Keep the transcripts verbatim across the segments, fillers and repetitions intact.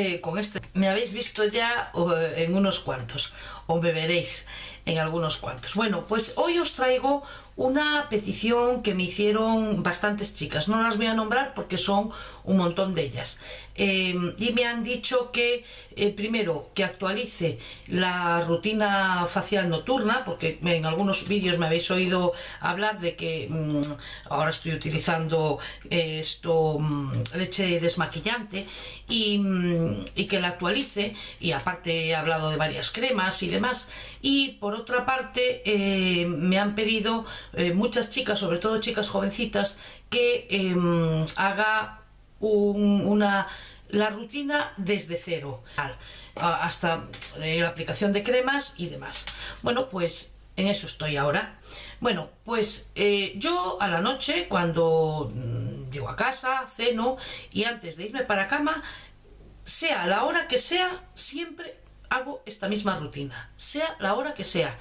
eh, con este. Me habéis visto ya eh, en unos cuantos, o me veréis en algunos cuantos. Bueno, pues hoy os traigo una petición que me hicieron bastantes chicas. No las voy a nombrar porque son un montón de ellas. Eh, y me han dicho que, eh, primero, que actualice la rutina facial nocturna, porque en algunos vídeos me habéis oído hablar de que mmm, ahora estoy utilizando eh, esto, mmm, leche desmaquillante, y, mmm, y que la actualice, y aparte he hablado de varias cremas y demás. Y por otra parte, eh, me han pedido eh, muchas chicas, sobre todo chicas jovencitas, que eh, haga un, una, la rutina desde cero, hasta eh, la aplicación de cremas y demás. Bueno, pues en eso estoy ahora. Bueno, pues eh, yo a la noche, cuando mm, llego a casa, ceno, y antes de irme para cama, sea la hora que sea, siempre hago esta misma rutina, sea la hora que sea.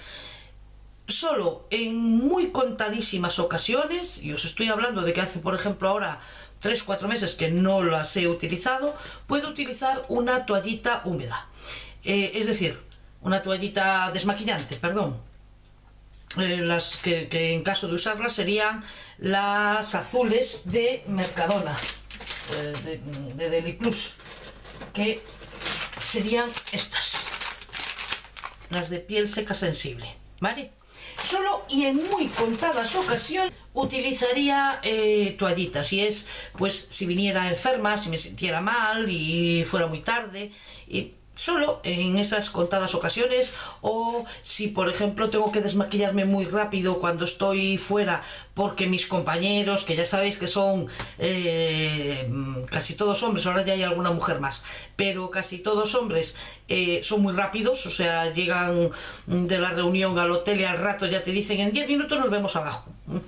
Solo en muy contadísimas ocasiones, y os estoy hablando de que hace, por ejemplo, ahora tres cuatro meses que no las he utilizado, puedo utilizar una toallita húmeda, eh, es decir, una toallita desmaquillante, perdón. Eh, las que, que en caso de usarlas serían las azules de Mercadona, eh, de, de Deli Plus, que serían estas, las de piel seca sensible, ¿vale? Solo y en muy contadas ocasiones utilizaría eh, toallitas, y es pues si viniera enferma, si me sintiera mal y fuera muy tarde, y solo en esas contadas ocasiones, o si por ejemplo tengo que desmaquillarme muy rápido cuando estoy fuera, porque mis compañeros, que ya sabéis que son eh, casi todos hombres, ahora ya hay alguna mujer más, pero casi todos hombres, eh, son muy rápidos, o sea, llegan de la reunión al hotel y al rato ya te dicen en diez minutos nos vemos abajo.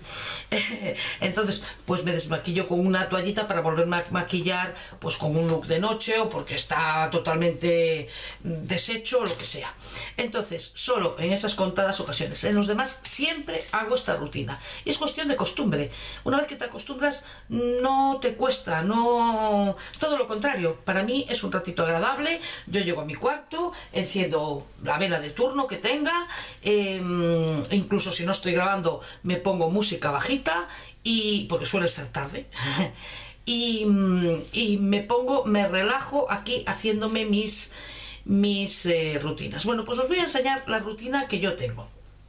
Entonces pues me desmaquillo con una toallita para volverme a maquillar pues con un look de noche, o porque está totalmente deshecho o lo que sea. Entonces solo en esas contadas ocasiones, en los demás siempre hago esta rutina, y es cuestión de costumbre. Una vez que te acostumbras no te cuesta, no, todo lo contrario, para mí es un ratito agradable. Yo llego a mi cuarto, enciendo la vela de turno que tenga, eh, incluso si no estoy grabando me pongo música bajita, y porque suele ser tarde y, y me pongo, me relajo aquí haciéndome mis mis eh, rutinas. Bueno, pues os voy a enseñar la rutina que yo tengo.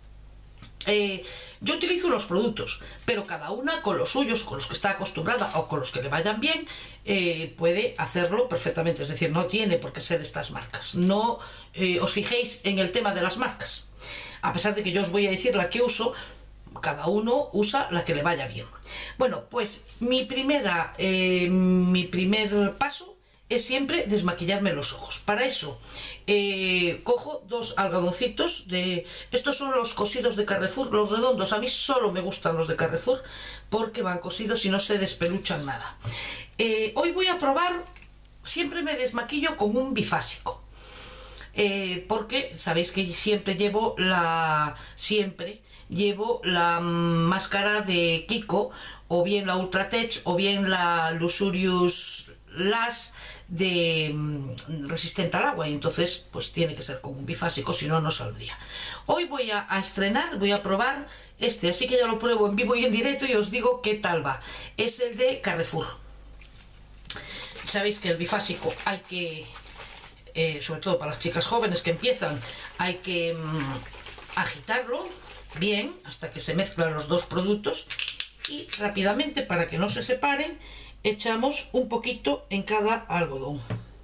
Eh, yo utilizo unos productos, pero cada una con los suyos, con los que está acostumbrada o con los que le vayan bien, eh, puede hacerlo perfectamente. Es decir, no tiene por qué ser estas marcas. No eh, os fijéis en el tema de las marcas, a pesar de que yo os voy a decir la que uso. Cada uno usa la que le vaya bien. Bueno, pues mi primera eh, mi primer paso es siempre desmaquillarme los ojos. Para eso eh, cojo dos algodoncitos de... Estos son los cosidos de Carrefour, los redondos. A mí solo me gustan los de Carrefour porque van cosidos y no se despeluchan nada. Eh, hoy voy a probar, siempre me desmaquillo con un bifásico. Eh, porque sabéis que siempre llevo la... Siempre... llevo la máscara de Kiko, o bien la Ultratech, o bien la Luxurious Lash de mm, resistente al agua, y entonces pues tiene que ser con un bifásico, si no, no saldría. Hoy voy a, a estrenar, voy a probar este, así que ya lo pruebo en vivo y en directo y os digo qué tal va. Es el de Carrefour. Sabéis que el bifásico hay que, eh, sobre todo para las chicas jóvenes que empiezan, hay que mm, agitarlo bien hasta que se mezclan los dos productos, y rápidamente, para que no se separen, echamos un poquito en cada algodón.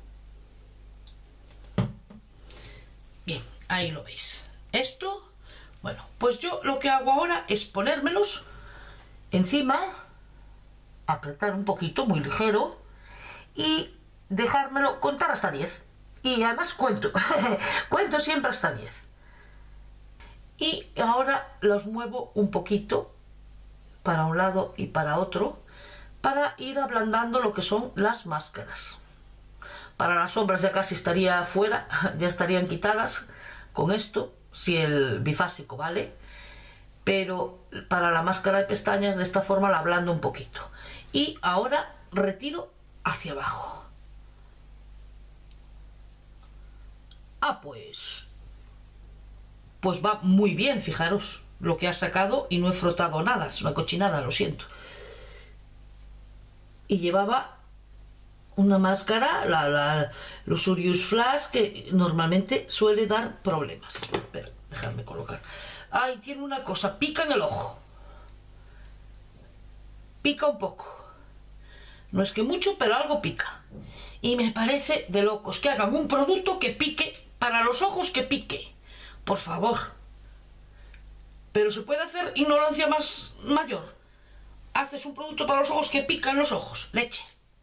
Bien, ahí lo veis. Esto, bueno, pues yo lo que hago ahora es ponérmelos encima, apretar un poquito, muy ligero, y dejármelo, contar hasta diez. Y además cuento, cuento siempre hasta diez. Y ahora los muevo un poquito para un lado y para otro, para ir ablandando lo que son las máscaras. Para las sombras ya casi estaría fuera, ya estarían quitadas con esto, si el bifásico vale, pero para la máscara de pestañas de esta forma la ablando un poquito. Y ahora retiro hacia abajo. Ah, pues... Pues va muy bien, fijaros lo que ha sacado y no he frotado nada, es una cochinada, lo siento. Y llevaba una máscara, la, la Lusurious Flash, que normalmente suele dar problemas. Pero, dejadme colocar. Ay, tiene una cosa, pica en el ojo. Pica un poco. No es que mucho, pero algo pica. Y me parece de locos que hagan un producto que pique, para los ojos que pique. Por favor. Pero se puede hacer ignorancia más mayor. Haces un producto para los ojos que pica en los ojos. Leche.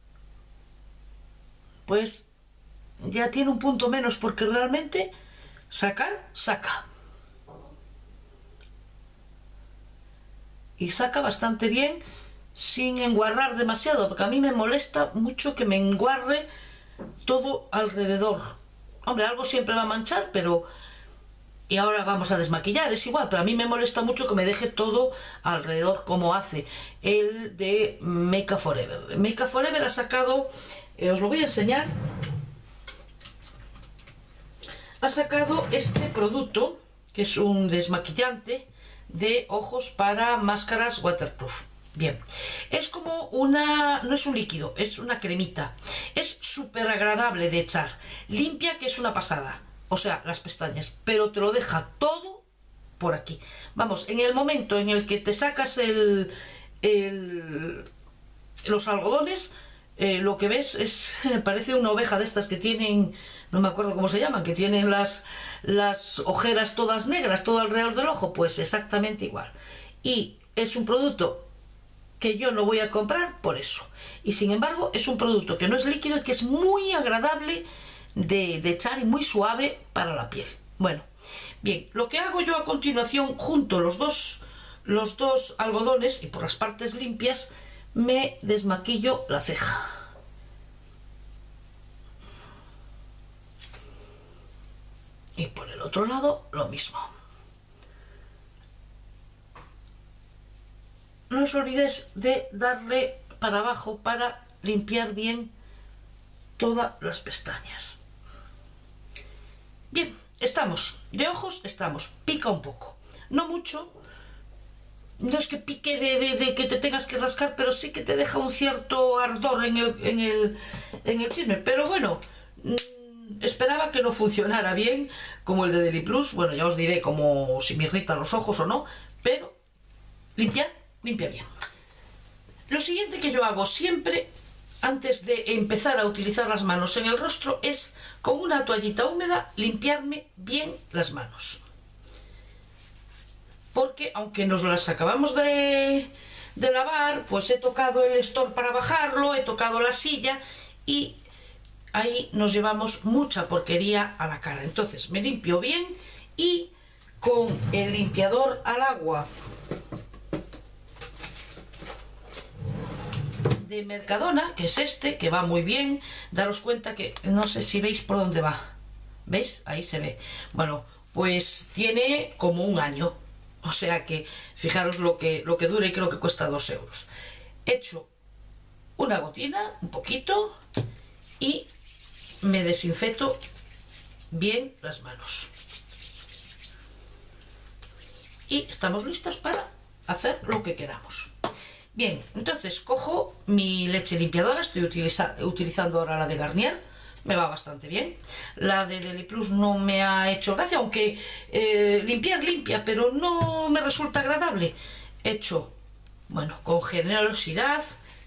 Pues ya tiene un punto menos porque realmente sacar, saca. Y saca bastante bien sin enguarrar demasiado, porque a mí me molesta mucho que me enguarre todo alrededor. Hombre, algo siempre va a manchar, pero... Y ahora vamos a desmaquillar, es igual, pero a mí me molesta mucho que me deje todo alrededor como hace el de Make Up For Ever. Make Up For Ever ha sacado, eh, os lo voy a enseñar, ha sacado este producto, que es un desmaquillante de ojos para máscaras waterproof. Bien, es como una, no es un líquido, es una cremita, es súper agradable de echar, limpia que es una pasada. O sea, las pestañas, pero te lo deja todo por aquí. Vamos, en el momento en el que te sacas el, el los algodones, eh, lo que ves es, parece una oveja de estas que tienen, no me acuerdo cómo se llaman, que tienen las, las ojeras todas negras, todo alrededor del ojo, pues exactamente igual. Y es un producto que yo no voy a comprar por eso. Y sin embargo, es un producto que no es líquido y que es muy agradable De, de echar y muy suave para la piel. Bueno, bien, lo que hago yo a continuación, junto los dos, los dos algodones y por las partes limpias, me desmaquillo la ceja. Y por el otro lado, lo mismo. No os olvidéis de darle para abajo para limpiar bien todas las pestañas. Bien, estamos, de ojos estamos, pica un poco, no mucho, no es que pique de, de, de que te tengas que rascar, pero sí que te deja un cierto ardor en el, en el, en el chisme, pero bueno, mmm, esperaba que no funcionara bien como el de Deli Plus, bueno, ya os diré como si me irritan los ojos o no, pero limpiar, limpia bien. Lo siguiente que yo hago siempre, antes de empezar a utilizar las manos en el rostro, es con una toallita húmeda limpiarme bien las manos. Porque aunque nos las acabamos de, de lavar, pues he tocado el store para bajarlo, he tocado la silla y ahí nos llevamos mucha porquería a la cara. Entonces me limpio bien y con el limpiador al agua de Mercadona, que es este, que va muy bien. Daros cuenta que no sé si veis por dónde va. ¿Veis? Ahí se ve. Bueno, pues tiene como un año. O sea que fijaros lo que, lo que dura y creo que cuesta dos euros. Echo una gotina, un poquito, y me desinfecto bien las manos. Y estamos listas para hacer lo que queramos. Bien, entonces cojo mi leche limpiadora, estoy utiliza, utilizando ahora la de Garnier, me va bastante bien. La de Deli Plus no me ha hecho gracia, aunque eh, limpiar limpia, pero no me resulta agradable. Hecho, bueno, con generosidad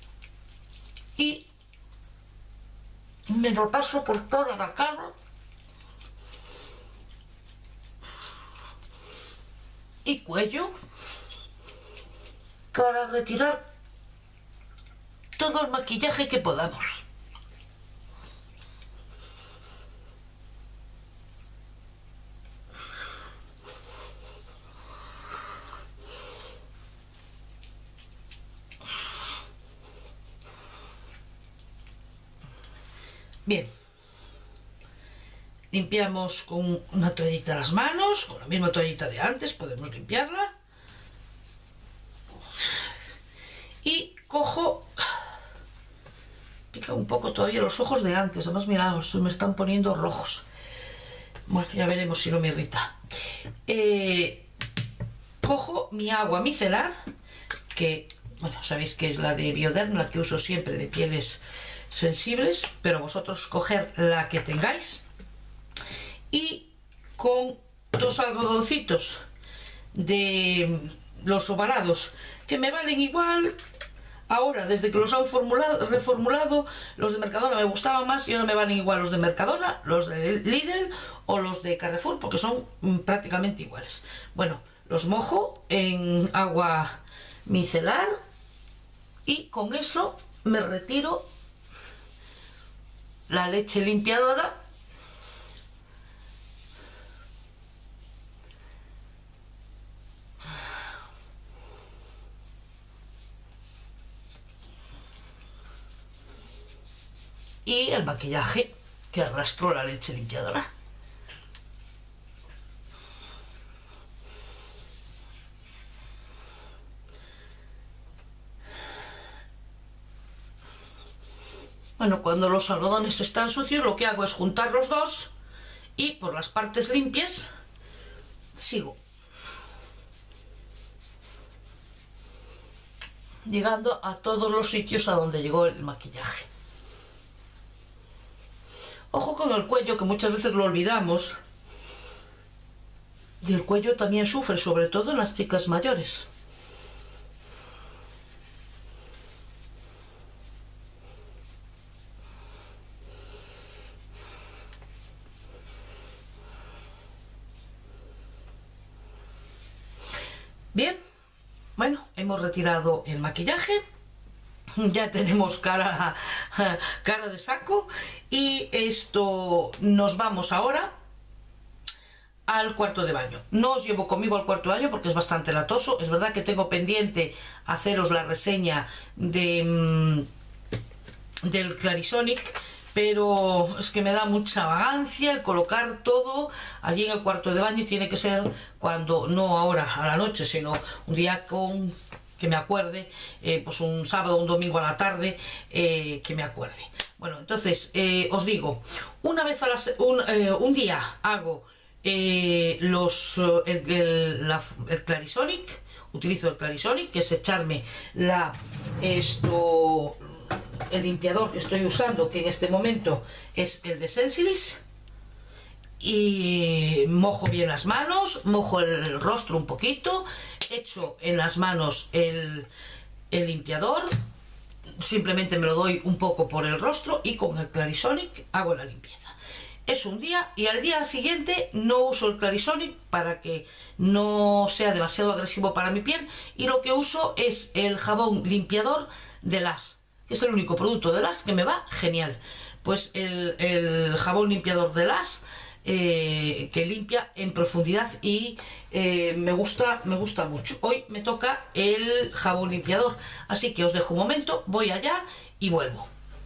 y me lo paso por toda la cara y cuello, para retirar todo el maquillaje que podamos. Bien, limpiamos con una toallita las manos, con la misma toallita de antes, podemos limpiarla. Y cojo, pica un poco todavía los ojos de antes, además miraos, se me están poniendo rojos. Bueno, ya veremos si no me irrita. Eh, cojo mi agua micelar, que, bueno, sabéis que es la de Bioderm, la que uso siempre de pieles sensibles, pero vosotros coger la que tengáis. Y con dos algodoncitos de los ovalados, que me valen igual. Ahora, desde que los han formulado, reformulado, los de Mercadona me gustaban más y ahora me valen igual los de Mercadona, los de Lidl o los de Carrefour, porque son prácticamente iguales. Bueno, los mojo en agua micelar y con eso me retiro la leche limpiadora y el maquillaje que arrastró la leche limpiadora. Bueno, cuando los algodones están sucios, lo que hago es juntar los dos y por las partes limpias sigo llegando a todos los sitios a donde llegó el maquillaje. Ojo con el cuello, que muchas veces lo olvidamos. Y el cuello también sufre, sobre todo en las chicas mayores. Bien, bueno, hemos retirado el maquillaje. Ya tenemos cara, cara de saco y esto nos vamos ahora al cuarto de baño. No os llevo conmigo al cuarto de baño porque es bastante latoso. Es verdad que tengo pendiente haceros la reseña de, del Clarisonic, pero es que me da mucha vagancia el colocar todo allí en el cuarto de baño y tiene que ser cuando, no ahora a la noche, sino un día con... que me acuerde, eh, pues un sábado o un domingo a la tarde, eh, que me acuerde. Bueno, entonces, eh, os digo, una vez a la un, eh, un día hago eh, los, el, el, la, el Clarisonic, utilizo el Clarisonic, que es echarme la, esto, el limpiador que estoy usando, que en este momento es el de Sensilis, y mojo bien las manos, mojo el rostro un poquito, echo en las manos el, el limpiador, simplemente me lo doy un poco por el rostro y con el Clarisonic hago la limpieza. Es un día y al día siguiente no uso el Clarisonic para que no sea demasiado agresivo para mi piel y lo que uso es el jabón limpiador de Lash, que es el único producto de Lash que me va genial. Pues el, el jabón limpiador de Lash Eh, que limpia en profundidad y eh, me gusta me gusta mucho. Hoy me toca el jabón limpiador, así que os dejo un momento, voy allá y vuelvo.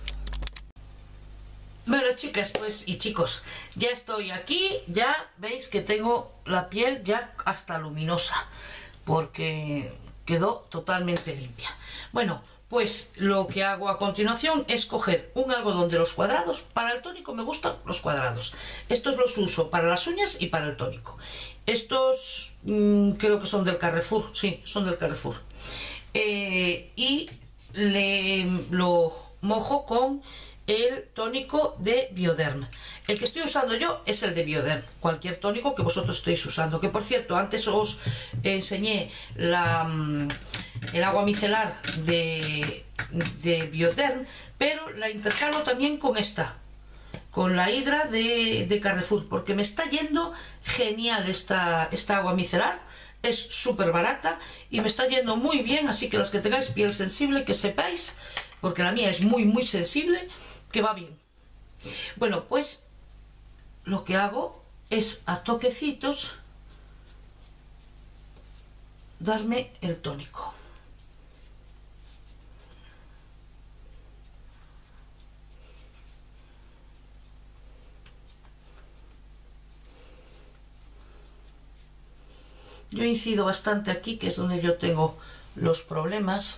Bueno, chicas, pues y chicos, ya estoy aquí, ya veis que tengo la piel ya hasta luminosa porque quedó totalmente limpia. Bueno, pues lo que hago a continuación es coger un algodón de los cuadrados. Para el tónico me gustan los cuadrados. Estos los uso para las uñas y para el tónico. Estos mmm, creo que son del Carrefour. Sí, son del Carrefour. Eh, y le, lo mojo con el tónico de Bioderm. El que estoy usando yo es el de Bioderm. Cualquier tónico que vosotros estéis usando. Que por cierto, antes os enseñé la... el agua micelar de, de Bioderm, pero la intercalo también con esta, con la Hydra de, de Carrefour, porque me está yendo genial esta, esta agua micelar, es súper barata y me está yendo muy bien, así que las que tengáis piel sensible, que sepáis, porque la mía es muy muy sensible, que va bien. Bueno, pues lo que hago es a toquecitos darme el tónico. Yo incido bastante aquí, que es donde yo tengo los problemas.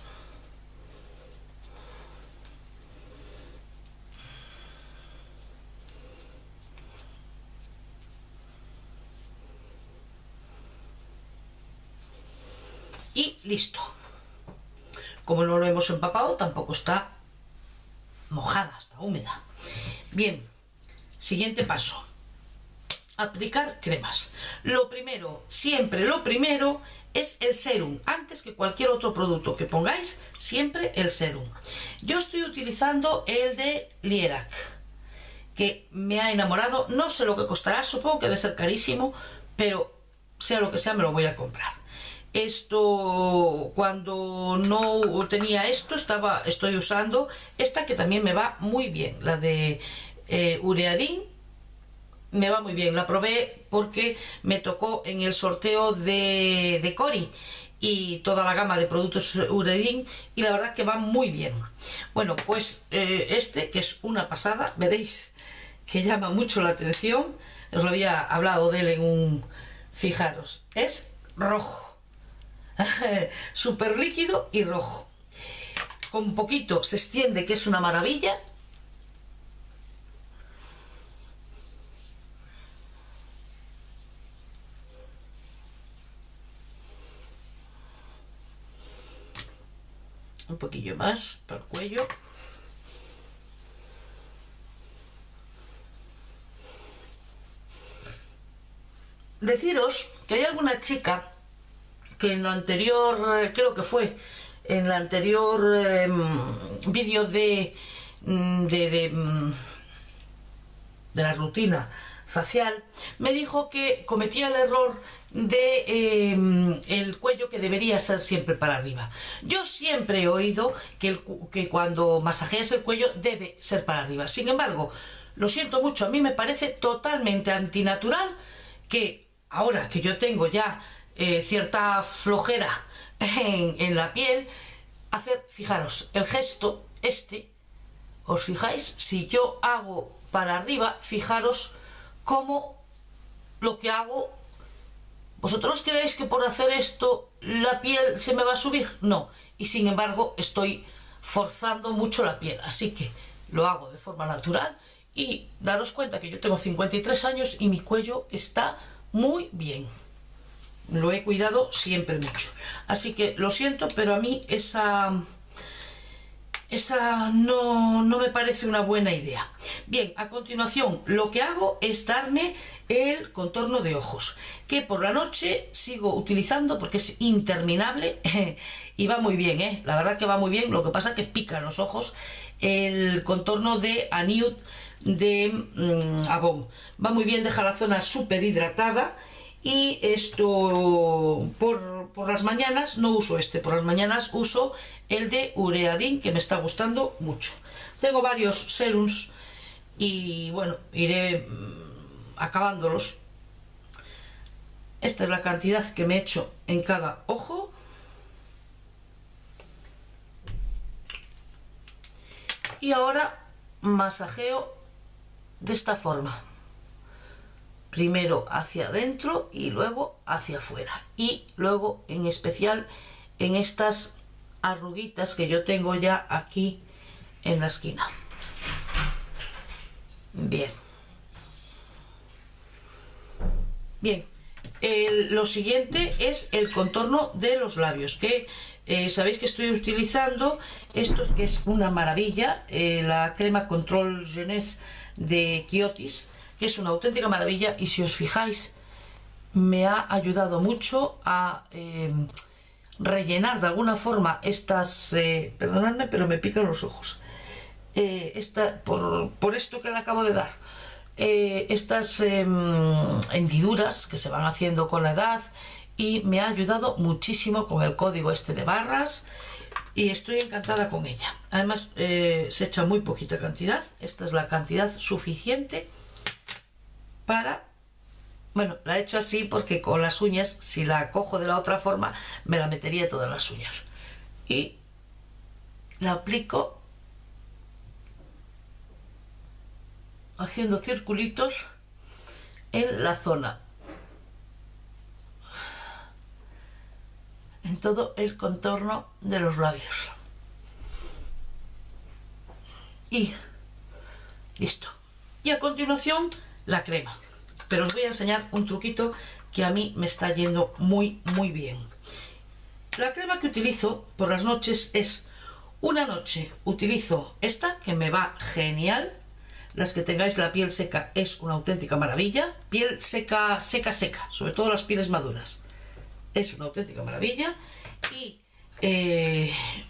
listo. Como no lo hemos empapado, tampoco está mojada, está húmeda. Bien, siguiente paso. Aplicar cremas. Lo primero, siempre lo primero es el serum, antes que cualquier otro producto que pongáis, siempre el serum. Yo estoy utilizando el de Lierac, que me ha enamorado. No sé lo que costará, supongo que debe ser carísimo, pero sea lo que sea me lo voy a comprar. Esto, cuando no tenía esto, estaba, estoy usando esta que también me va muy bien, la de eh, Ureadin. Me va muy bien, la probé porque me tocó en el sorteo de, de Cori y toda la gama de productos Uredin, y la verdad que va muy bien. Bueno, pues eh, este, que es una pasada, veréis que llama mucho la atención. Os lo había hablado de él en un... Fijaros, es rojo, súper líquido y rojo. Con poquito se extiende, que es una maravilla. Un poquillo más para el cuello. Deciros que hay alguna chica que en lo anterior, creo que fue en el anterior eh, vídeo de, de, de, de la rutina facial, me dijo que cometía el error de eh, el cuello, que debería ser siempre para arriba. Yo siempre he oído que, el, que cuando masajeas el cuello debe ser para arriba. Sin embargo, lo siento mucho, a mí me parece totalmente antinatural que ahora que yo tengo ya eh, cierta flojera en, en la piel, hacer, fijaros, el gesto este, os fijáis, si yo hago para arriba, fijaros cómo lo que hago. ¿Vosotros creéis que por hacer esto la piel se me va a subir? No, y sin embargo estoy forzando mucho la piel, así que lo hago de forma natural. Y daros cuenta que yo tengo cincuenta y tres años y mi cuello está muy bien. Lo he cuidado siempre mucho. Así que lo siento, pero a mí esa... Esa no, no me parece una buena idea. Bien, a continuación lo que hago es darme el contorno de ojos, que por la noche sigo utilizando porque es interminable y va muy bien, ¿eh? La verdad que va muy bien, lo que pasa es que pica los ojos. El contorno de Anude de mmm, Avon va muy bien, deja la zona súper hidratada. Y esto por, por las mañanas no uso este, por las mañanas uso el de Ureadin, que me está gustando mucho. Tengo varios serums y bueno, iré acabándolos. Esta es la cantidad que me he hecho en cada ojo. Y ahora masajeo de esta forma. Primero hacia adentro y luego hacia afuera. Y luego en especial en estas arruguitas que yo tengo ya aquí en la esquina. Bien. Bien. El, lo siguiente es el contorno de los labios, que eh, sabéis que estoy utilizando estos, que es una maravilla, eh, la crema Control Jeunesse de Kiotis, que es una auténtica maravilla, y si os fijáis me ha ayudado mucho a eh, rellenar de alguna forma estas, eh, perdonadme pero me pican los ojos, eh, esta, por, por esto que le acabo de dar, eh, estas eh, hendiduras que se van haciendo con la edad, y me ha ayudado muchísimo con el código este de barras, y estoy encantada con ella. Además eh, se echa muy poquita cantidad, esta es la cantidad suficiente para, bueno, la he hecho así porque con las uñas, si la cojo de la otra forma, me la metería todas las uñas. Y la aplico haciendo circulitos en la zona, en todo el contorno de los labios. Y listo. Y a continuación la crema, pero os voy a enseñar un truquito que a mí me está yendo muy muy bien. La crema que utilizo por las noches es, una noche utilizo esta, que me va genial. Las que tengáis la piel seca es una auténtica maravilla. Piel seca, seca, seca, sobre todo las pieles maduras. Es una auténtica maravilla. Y eh,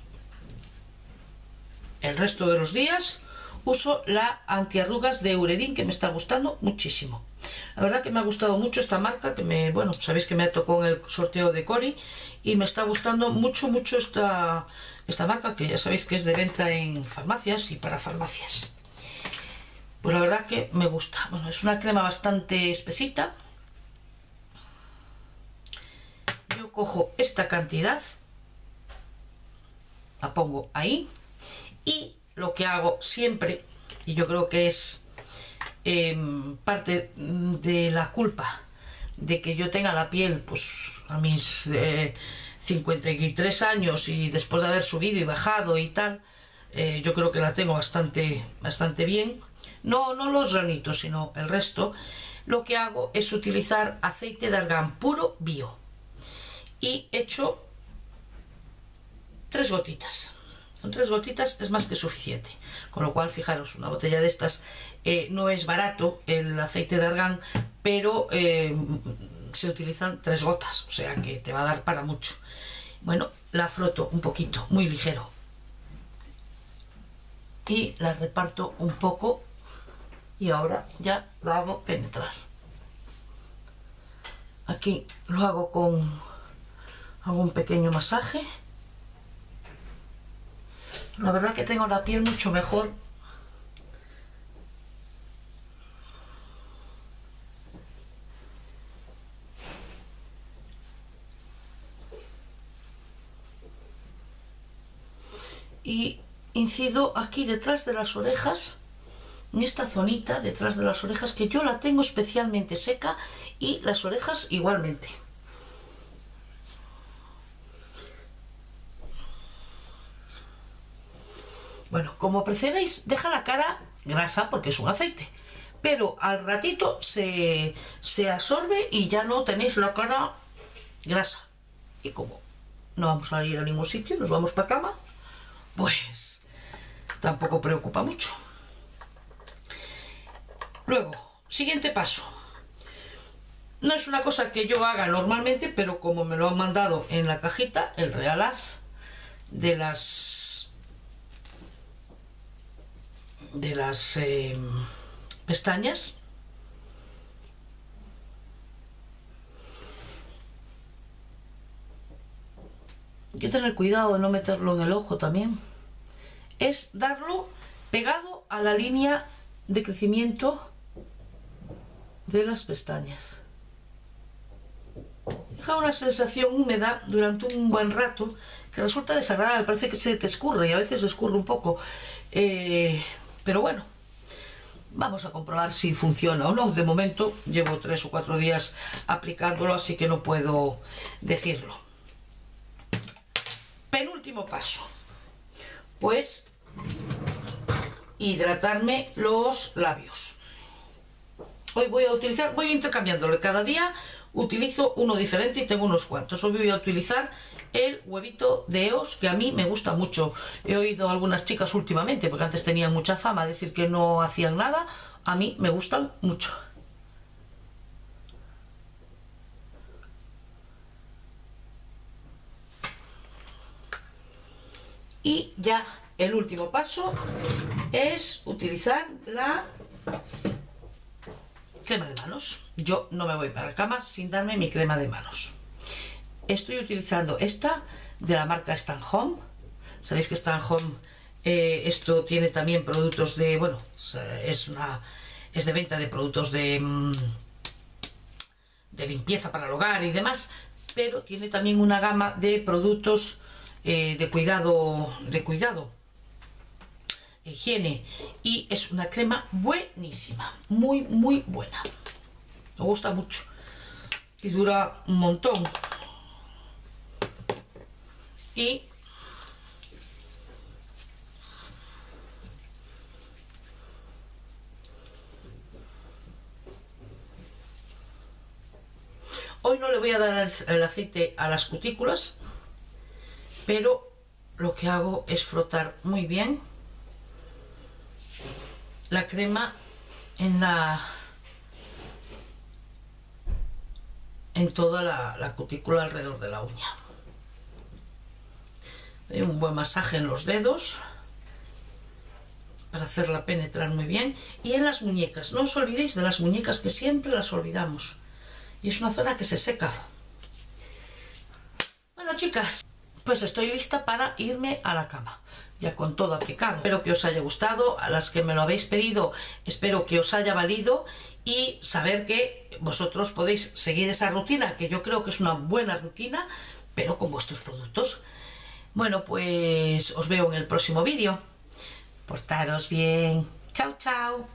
el resto de los días uso la antiarrugas de Euredin, que me está gustando muchísimo. La verdad que me ha gustado mucho esta marca, que me, bueno, sabéis que me tocó en el sorteo de Cori y me está gustando mucho, mucho esta, esta marca, que ya sabéis que es de venta en farmacias y para farmacias. Pues la verdad que me gusta. Bueno, es una crema bastante espesita. Yo cojo esta cantidad, la pongo ahí y lo que hago siempre, y yo creo que es eh, parte de la culpa de que yo tenga la piel pues a mis eh, cincuenta y tres años y después de haber subido y bajado y tal, eh, yo creo que la tengo bastante, bastante bien. No, no los granitos, sino el resto. Lo que hago es utilizar aceite de argán puro bio y echo tres gotitas. Con tres gotitas es más que suficiente, con lo cual fijaros, una botella de estas eh, no es barato el aceite de argán, pero eh, se utilizan tres gotas, o sea que te va a dar para mucho. Bueno, la froto un poquito, muy ligero, y la reparto un poco y ahora ya la hago penetrar. Aquí lo hago con hago un pequeño masaje. La verdad que tengo la piel mucho mejor. Y incido aquí detrás de las orejas, en esta zonita detrás de las orejas, que yo la tengo especialmente seca, y las orejas igualmente. Bueno, como preferéis, deja la cara grasa porque es un aceite, pero al ratito se, se absorbe y ya no tenéis la cara grasa. Y como no vamos a ir a ningún sitio, nos vamos para cama, pues tampoco preocupa mucho. Luego, siguiente paso. No es una cosa que yo haga normalmente, pero como me lo han mandado en la cajita, el Real As de las de las eh, pestañas, hay que tener cuidado de no meterlo en el ojo también, es darlo pegado a la línea de crecimiento de las pestañas. Deja una sensación húmeda durante un buen rato que resulta desagradable, parece que se te escurre y a veces se escurre un poco, eh, pero bueno, vamos a comprobar si funciona o no. De momento llevo tres o cuatro días aplicándolo, así que no puedo decirlo. Penúltimo paso, pues hidratarme los labios. Hoy voy a utilizar, voy intercambiándolo, cada día utilizo uno diferente y tengo unos cuantos. Hoy voy a utilizar el huevito de E O S, que a mí me gusta mucho. He oído a algunas chicas últimamente, porque antes tenían mucha fama, decir que no hacían nada. A mí me gustan mucho. Y ya el último paso es utilizar la crema de manos. Yo no me voy para la cama sin darme mi crema de manos. Estoy utilizando esta de la marca Stan Home. Sabéis que Stan Home eh, esto tiene también productos de, bueno, es una es de venta de productos de de limpieza para el hogar y demás, pero tiene también una gama de productos eh, de cuidado de cuidado higiene, y es una crema buenísima, muy muy buena, me gusta mucho y dura un montón. Y hoy no le voy a dar el aceite a las cutículas, pero lo que hago es frotar muy bien la crema en la en toda la, la cutícula alrededor de la uña. Doy un buen masaje en los dedos para hacerla penetrar muy bien, y en las muñecas, no os olvidéis de las muñecas, que siempre las olvidamos, y es una zona que se seca. Bueno, chicas, pues estoy lista para irme a la cama, ya con todo aplicado. Espero que os haya gustado, a las que me lo habéis pedido espero que os haya valido, y saber que vosotros podéis seguir esa rutina, que yo creo que es una buena rutina, pero con vuestros productos. Bueno, pues os veo en el próximo vídeo. Portaros bien. Chao, chao.